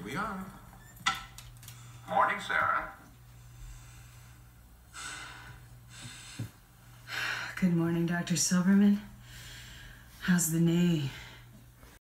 we are. Morning, Sarah. Good morning, Dr. Silverman. How's the knee?